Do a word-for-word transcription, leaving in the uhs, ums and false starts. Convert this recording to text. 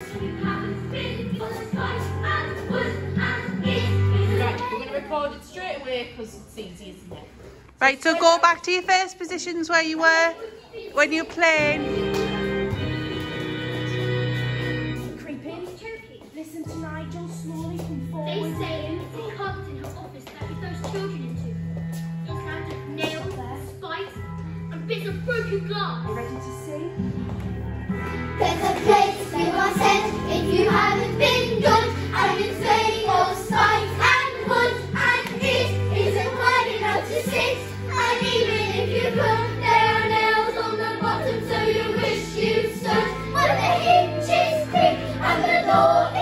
Record it straight away because it's easy, isn't it? Right, so go back to your first positions where you were when you were playing. Creeping. Chokey, listen to Nigel slowly come forward. They say in the carpet in her office that he throws children into. All kinds of nails, spikes, and bits of broken glass. You ready to see? There's a place we were sent if you haven't been good, and it's made of spikes and wood, and it isn't wide enough to sit. And even if you could, there are nails on the bottom, so you wish you stood. When the hinges creak and the door